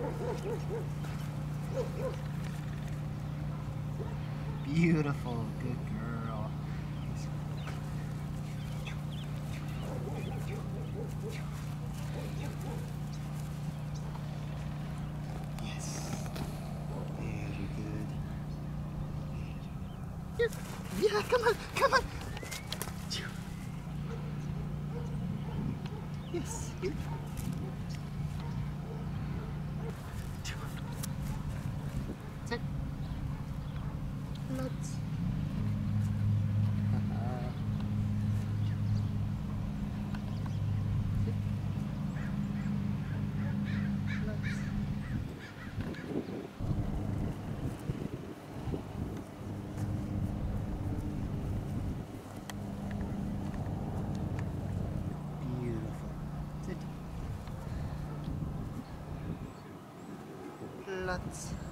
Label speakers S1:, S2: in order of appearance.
S1: Beautiful, good girl. Yes. Very good. Here. Yeah, come on, come on. Yes, here. Sit. Nuts. Beautiful. Sit. Lots.